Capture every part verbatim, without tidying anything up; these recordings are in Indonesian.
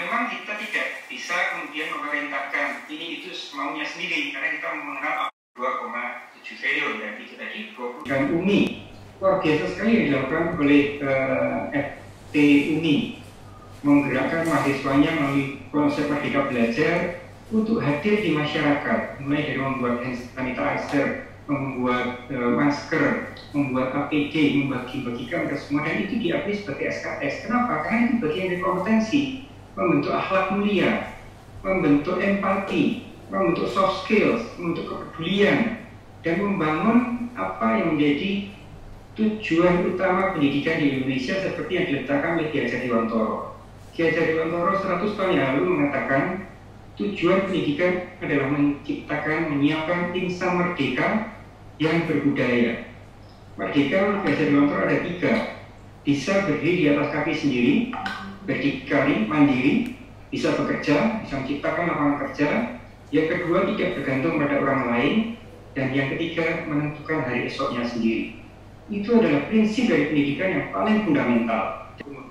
memang kita tidak bisa kemudian memerintahkan ini itu maunya sendiri, karena kita mengenal dua koma tujuh triliun dan itu tadi dua puluh. Dan U N I luar biasa sekali yang dilakukan oleh uh, F T U N I, menggerakkan mahasiswanya melalui konsep Merdeka Belajar untuk hadir di masyarakat, mulai dari membuat hand sanitizer, membuat uh, masker, membuat A P D, membagi-bagikan ke semua, dan itu diakui sebagai S K S. Kenapa? Karena itu bagian dari kompetensi, membentuk akhlak mulia, membentuk empati, membentuk soft skills, membentuk kepedulian, dan membangun apa yang menjadi tujuan utama pendidikan di Indonesia seperti yang diletakkan oleh Ki Hajar Dewantoro. Ki Hajar Dewantoro seratus tahun yang lalu mengatakan tujuan pendidikan adalah menciptakan, menyiapkan insan merdeka yang berbudaya. Merdeka menurut Ki Hajar Dewantoro ada tiga: bisa berdiri di atas kaki sendiri, berdikari, mandiri, bisa bekerja, bisa menciptakan lapangan kerja. Yang kedua, tidak bergantung pada orang lain, dan yang ketiga, menentukan hari esoknya sendiri. Itu adalah prinsip dari pendidikan yang paling fundamental.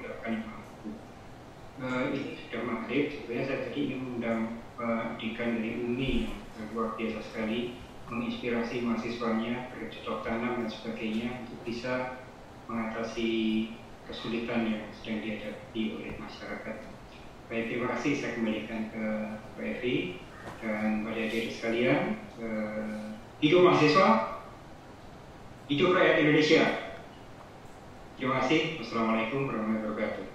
Uh, ini sudah maghrib, sebenarnya saya tadi ingin mengundang pendidikan dari U N I yang luar biasa sekali, menginspirasi mahasiswanya bercocok tanam dan sebagainya untuk bisa mengatasi kesulitan yang sedang dihadapi oleh masyarakat. Baik, terima kasih, saya kembalikan ke Pak Evi dan pada adik sekalian. Uh, hidup mahasiswa, hidup rakyat Indonesia. Terima kasih. Wassalamualaikum warahmatullahi wabarakatuh.